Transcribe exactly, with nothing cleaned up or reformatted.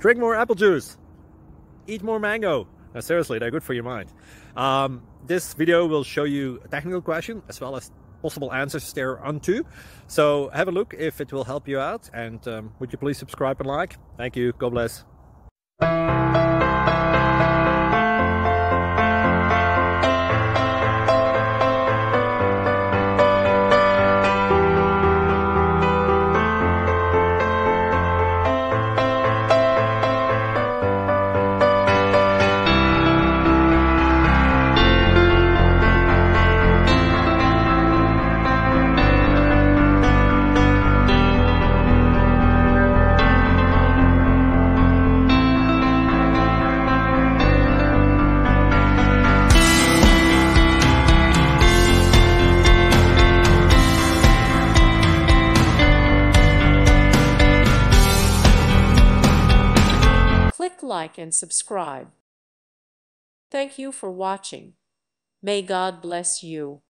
Drink more apple juice. Eat more mango. Now, seriously, they're good for your mind. Um, this video will show you a technical question as well as possible answers thereunto. So have a look if it will help you out, and um, would you please subscribe and like? Thank you. God bless. Click like and subscribe. Thank you for watching. May God bless you.